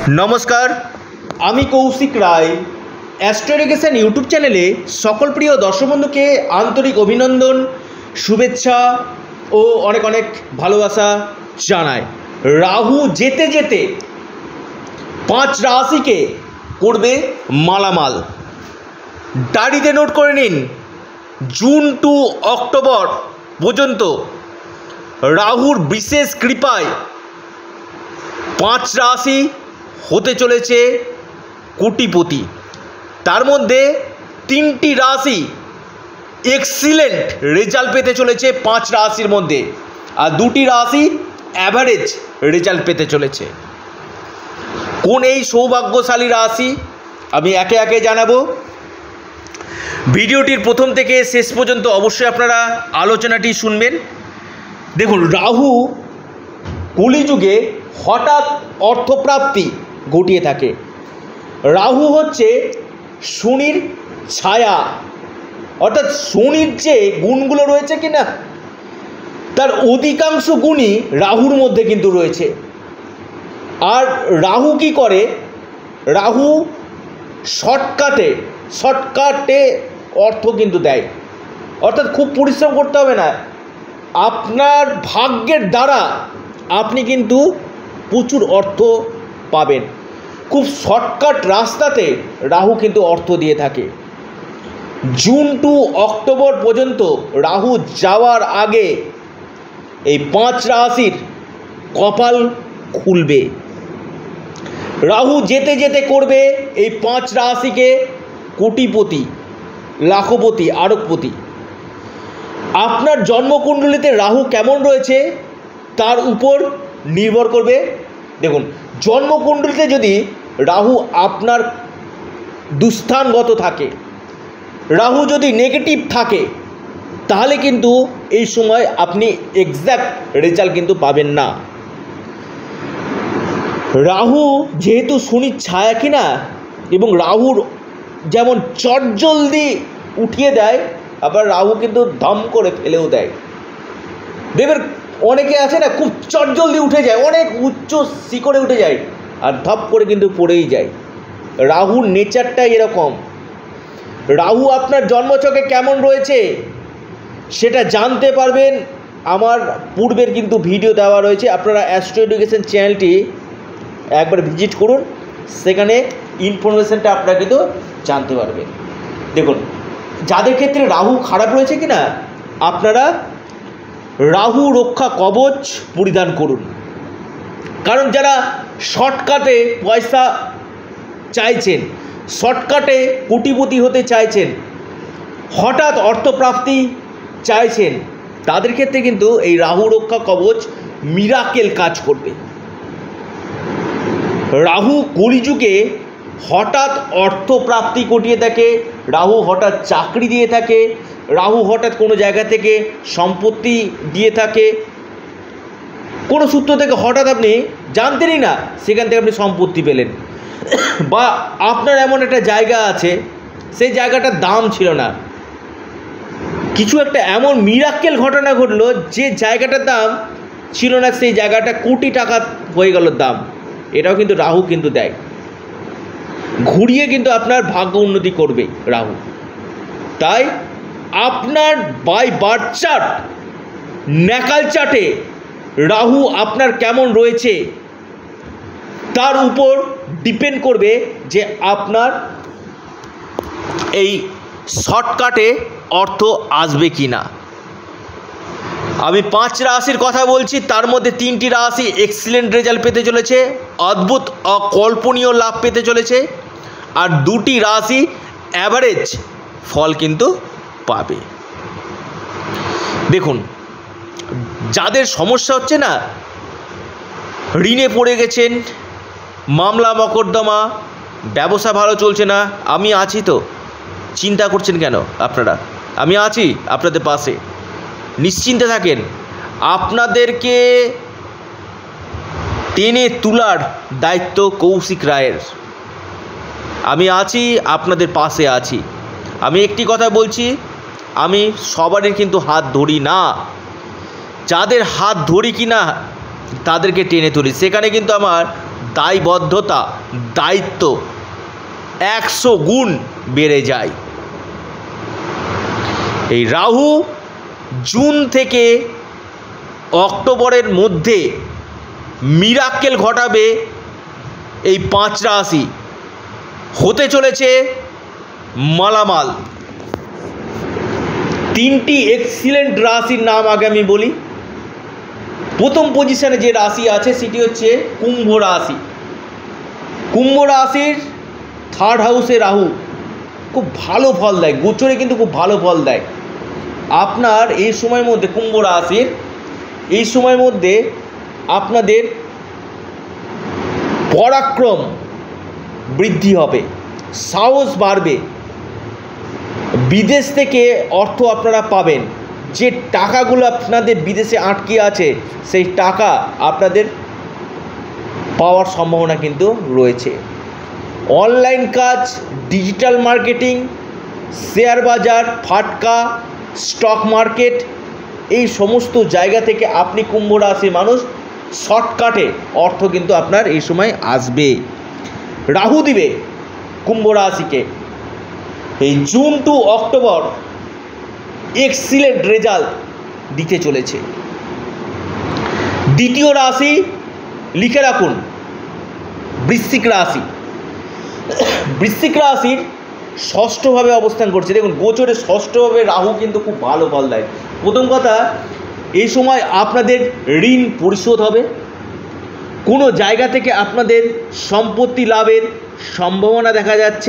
नमस्कार आमी Kaushik Roy astro education YouTube चैनेले सकल प्रिय दर्शक बंधु के आंतरिक अभिनंदन शुभेच्छा और अनेक अनेक भालोबासा जानाई। राहु जेते जेते 5 राशि के करबे मालामाल। डायरीते नोट करे निन जून टू अक्टोबर पर्यन्त राहुर विशेष कृपाय 5 राशि होते चलेছে कोटिपति। तार मध्य 3टी राशि एक्सिलेंट रेजाल्ट पेते चलेছে 5 राशिर मध्य और 2टी राशि एभारेज रेजाल्ट पेते चलेছে। कोन এই सौभाग्यशाली राशि আমি একে একে জানাবো। ভিডিওটির প্রথম থেকে শেষ পর্যন্ত অবশ্যই আপনারা আলোচনাটি শুনবেন। দেখুন, রাহু কলিযুগে হঠাৎ অর্থপ্রাপ্তি ঘটিয়ে থাকে। রাহু হচ্ছে শনির ছায়া, অর্থাৎ শনির যে গুণগুলো রয়েছে কিনা তার অধিকাংশ গুণই রাহুর মধ্যে কিন্তু রয়েছে। আর রাহু কি করে, রাহু শর্টকাটে অর্থ কিন্তু দেয়, অর্থাৎ খুব পরিশ্রম করতে হবে না, আপনার ভাগ্যের দ্বারা আপনি কিন্তু প্রচুর অর্থ পাবেন। খুব শর্টকাট রাস্তাতে রাহু কিন্তু অর্থ দিয়ে থাকে। জুন টু অক্টোবর পর্যন্ত রাহু যাওয়ার আগে এই 5 রাশির কপাল খুলবে। রাহু যেতে যেতে করবে এই 5 রাশিকে কোটিপতি, লাখপতি, আরবপতি। আপনার জন্মকুণ্ডলিতে রাহু কেমন রয়েছে তার উপর নির্ভর করবে। দেখুন, জন্মকুণ্ডলিতে যদি রাহু আপনার দুস্থানগত থাকে, রাহু যদি নেগেটিভ থাকে, তাহলে কিন্তু এই সময় আপনি এক্স্যাক্ট রেজাল্ট কিন্তু পাবেন না। রাহু যেহেতু শনির ছায়া কিনা, এবং রাহুর যেমন চটজলদি উঠিয়ে দেয়, আবার রাহু কিন্তু দম করে ফেলেও দেয়। দেখবেন অনেকে আছে না, খুব চটজলদি উঠে যায়, অনেক উচ্চ শিখরে উঠে যায় আর ধপ করে কিন্তু পড়েই যায়। রাহুর নেচারটাই এরকম। রাহু আপনার জন্মছকে কেমন রয়েছে সেটা জানতে পারবেন, আমার পূর্বের কিন্তু ভিডিও দেওয়া রয়েছে। আপনারা অ্যাস্ট্রো এডুকেশন চ্যানেলটি একবার ভিজিট করুন, সেখানে ইনফরমেশনটা আপনারা কিন্তু জানতে পারবেন। দেখুন, যাদের ক্ষেত্রে রাহু খারাপ রয়েছে কিনা, আপনারা রাহু রক্ষা কবচ পরিধান করুন। কারণ যারা শর্টকাটে পয়সা চাইছেন, শর্টকাটে কোটিপতি হতে চাইছেন, হঠাৎ অর্থপ্রাপ্তি চাইছেন, তাদের ক্ষেত্রে কিন্তু এই রাহু রক্ষা কবচ মিরাকেল কাজ করবে। রাহু কলিযুগে হঠাৎ অর্থপ্রাপ্তি ঘটিয়ে থাকে, রাহু হঠাৎ চাকরি দিয়ে থাকে, রাহু হঠাৎ কোনো জায়গা থেকে সম্পত্তি দিয়ে থাকে, কোনো সূত্র থেকে হঠাৎ আপনি জানতেনই না, সেখান থেকে আপনি সম্পত্তি পেলেন। বা আপনার এমন একটা জায়গা আছে, সেই জায়গাটার দাম ছিল না, কিছু একটা এমন মিরাক্কেল ঘটনা ঘটলো যে জায়গাটার দাম ছিল না, সেই জায়গাটা কোটি টাকা হয়ে গেল দাম। এটাও কিন্তু রাহু কিন্তু দেয়, ঘুরিয়ে কিন্তু আপনার ভাগ্য উন্নতি করবে রাহু। তাই আপনার বাই বার্থ চার্ট, ন্যাকাল চার্টে রাহু আপনার কেমন রয়েছে তার উপর ডিপেন্ড করবে যে আপনার এই শর্টকাটে অর্থ আসবে কি না। আমি 5 রাশির কথা বলছি, তার মধ্যে 3টি রাশি এক্সিলেন্ট রেজাল্ট পেতে চলেছে, অদ্ভুত অকল্পনীয় লাভ পেতে চলেছে, আর 2টি রাশি অ্যাভারেজ ফল কিন্তু পাবে। দেখুন, যাদের সমস্যা হচ্ছে না, ঋণে পড়ে গেছেন, মামলা মকদ্দমা, ব্যবসা ভালো চলছে না, আমি আছি তো, চিন্তা করছেন কেন আপনারা? আমি আছি আপনাদের পাশে, নিশ্চিন্তে থাকেন। আপনাদেরকে টেনে তোলার দায়িত্ব কৌশিক রায়ের। আমি আছি, আপনাদের পাশে আছি। আমি একটি কথা বলছি, আমি সবারই কিন্তু হাত ধরি না, যাদের হাত ধরি কিনা তাদেরকে টেনে তুলি, সেখানে কিন্তু আমার দায়বদ্ধতা, দায়িত্ব 100 গুণ বেড়ে যায়। এই রাহু জুন থেকে অক্টোবরের মধ্যে মিরাক্কেল ঘটাবে এই 5 রাশি, হতে চলেছে মালামাল। 3টি এক্সিলেন্ট রাশির নাম আগে আমি বলি। প্রথম পজিশনে যে রাশি আছে সেটি হচ্ছে কুম্ভ রাশি। কুম্ভ রাশির 3rd হাউসে রাহু খুব ভালো ফল দেয়, গোচরে কিন্তু খুব ভালো ফল দেয়। আপনার এই সময়ের মধ্যে কুম্ভ রাশির এই সময়ের মধ্যে আপনাদের পরাক্রম বৃদ্ধি হবে, সাহস বাড়বে, বিদেশ থেকে অর্থ আপনারা পাবেন। যে টাকাগুলো আপনাদের বিদেশে আটকে আছে সেই টাকা আপনাদের পাওয়ার সম্ভাবনা কিন্তু রয়েছে। অনলাইন কাজ, ডিজিটাল মার্কেটিং, শেয়ার বাজার, ফাটকা, স্টক মার্কেট, এই সমস্ত জায়গা থেকে আপনি কুম্ভ রাশির মানুষ শর্টকাটে অর্থ কিন্তু আপনার এই সময় আসবে। রাহু দিবে কুম্ভ রাশিকে এই June to October excellent result দিতে চলেছে। দ্বিতীয় রাশি লিখে রাখুন, বৃশ্চিক রাশি। বৃশ্চিক রাশির ষষ্ঠভাবে অবস্থান করছে। দেখুন গোচরে ষষ্ঠভাবে রাহু কিন্তু খুব ভালো ফল দেয়। প্রথম কথা, এই সময় আপনাদের ঋণ পরিশোধ হবে, কোনো জায়গা থেকে আপনাদের সম্পত্তি লাভের সম্ভাবনা দেখা যাচ্ছে।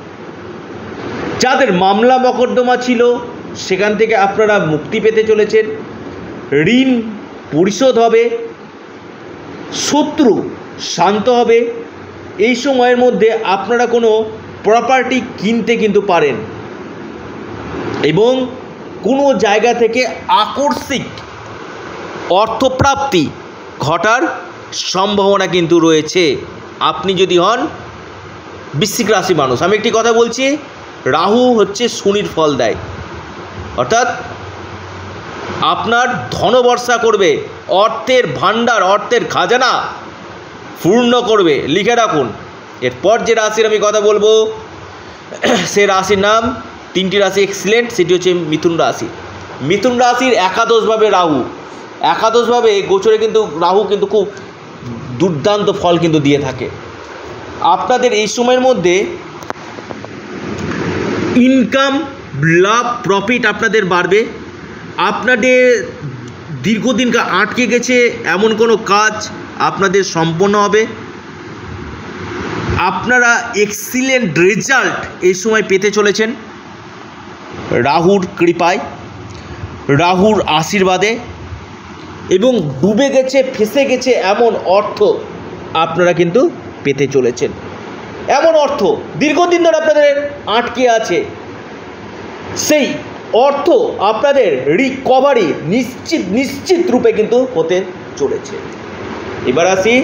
যাদের মামলা মকদ্দমা ছিল সেখান থেকে আপনারা মুক্তি পেতে চলেছেন, ঋণ পরিশোধ হবে, শত্রু শান্ত হবে। এই সময়ের মধ্যে আপনারা কোনো প্রপার্টি কিনতে কিন্তু পারেন এবং কোনো জায়গা থেকে আকস্মিক অর্থপ্রাপ্তি ঘটার সম্ভাবনা কিন্তু রয়েছে আপনি যদি হন বৃশ্চিক রাশি মানুষ। আমি একটি কথা বলছি, রাহু হচ্ছে শনির ফল দেয়, অর্থাৎ আপনার ধনবর্ষা করবে, অর্থের ভাণ্ডার, অর্থের খাজানা পূর্ণ করবে। লিখে রাখুন। এরপর যে রাশির আমি কথা বলবো সে রাশির নাম, 3টি রাশি এক্সিলেন্ট, সেটি হচ্ছে মিথুন রাশি। মিথুন রাশির একাদশভাবে রাহু, একাদশভাবে গোচরে কিন্তু রাহু কিন্তু খুব দুর্দান্ত ফল কিন্তু দিয়ে থাকে। আপনাদের এই সময়ের মধ্যে ইনকাম, লাভ, প্রফিট আপনাদের বাড়বে। আপনাদের দীর্ঘদিন আটকে গেছে এমন কোনো কাজ আপনাদের সম্পন্ন হবে। আপনারা এক্সিলেন্ট রেজাল্ট এই সময় পেতে চলেছেন রাহুর কৃপায়, রাহুর আশীর্বাদে, এবং ডুবে গেছে, ফেসে গেছে এমন অর্থ আপনারা কিন্তু পেতে চলেছেন। এমন অর্থ দীর্ঘদিন ধরে আপনাদের আটকে আছে, সেই অর্থ আপনাদের রিকভারি নিশ্চিত রূপে কিন্তু হতে চলেছে। এবার আসি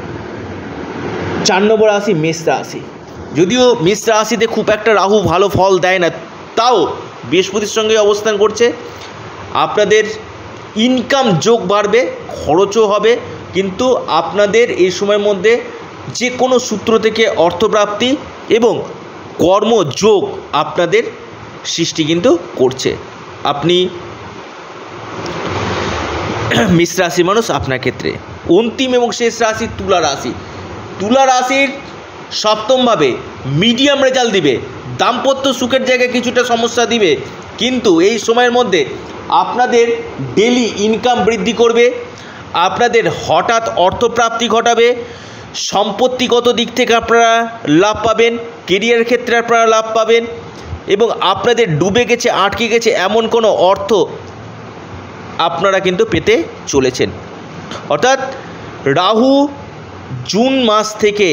4 নম্বর রাশি মেষ রাশি। যদিও মেষ রাশিতে খুব একটা রাহু ভালো ফল দেয় না, তাও বৃহস্পতির সঙ্গে অবস্থান করছে। আপনাদের ইনকাম যোগ বাড়বে, খরচও হবে, কিন্তু আপনাদের এই সময়ের মধ্যে যে কোনো সূত্র থেকে অর্থপ্রাপ্তি এবং কর্মযোগ আপনাদের সৃষ্টি কিন্তু করছে। আপনি মেষ রাশি মানুষ, আপনার ক্ষেত্রে অন্তিম এবং শেষ রাশি তুলা রাশি। তুলা রাশির সপ্তমভাবে মিডিয়াম রেজাল্ট দিবে, দাম্পত্য সুখের জায়গায় কিছুটা সমস্যা দিবে, কিন্তু এই সময়ের মধ্যে আপনাদের ডেলি ইনকাম বৃদ্ধি করবে, আপনাদের হঠাৎ অর্থপ্রাপ্তি ঘটাবে, সম্পত্তিগত দিক থেকে আপনারা লাভ পাবেন, কেরিয়ারের ক্ষেত্রে আপনারা লাভ পাবেন, এবং আপনাদের ডুবে গেছে, আটকে গেছে এমন কোনো অর্থ আপনারা কিন্তু পেতে চলেছেন। অর্থাৎ রাহু জুন মাস থেকে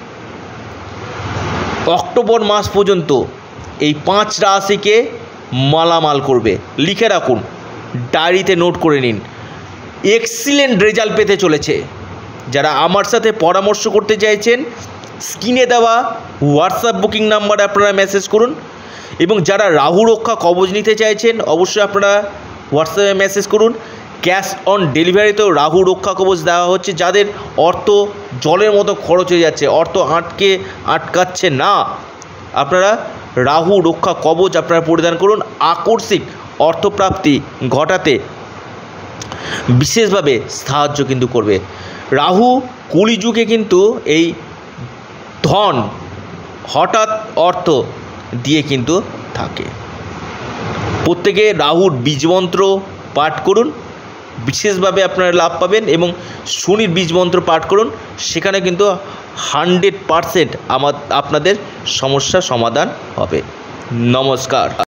অক্টোবর মাস পর্যন্ত এই 5 রাশিকে মালামাল করবে। লিখে রাখুন, ডায়েরিতে নোট করে নিন। এক্সিলেন্ট রেজাল্ট পেতে চলেছে। যারা আমার সাথে পরামর্শ করতে চাইছেন স্ক্রিনে দেওয়া হোয়াটসঅ্যাপ বুকিং নাম্বারে আপনারা মেসেজ করুন, এবং যারা রাহু রক্ষা কবচ নিতে চাইছেন অবশ্যই আপনারা হোয়াটসঅ্যাপে মেসেজ করুন। ক্যাশ অন ডেলিভারিতেও রাহু রক্ষা কবচ দেওয়া হচ্ছে। যাদের অর্থ জলের মতো খরচ হয়ে যাচ্ছে, অর্থ আটকাচ্ছে না। আপনারা রাহু রক্ষা কবচ আপনারা পরিধান করুন, আকস্মিক অর্থপ্রাপ্তি ঘটাতে বিশেষভাবে সাহায্য কিন্তু করবে। রাহু কলিযুগে কিন্তু এই ধন হঠাৎ অর্থ দিয়ে কিন্তু থাকে। প্রত্যেকে রাহুর বীজমন্ত্র পাঠ করুন, বিশেষভাবে আপনারা লাভ পাবেন, এবং শনির বীজমন্ত্র পাঠ করুন, সেখানে কিন্তু 100% আপনাদের সমস্যা সমাধান হবে। নমস্কার।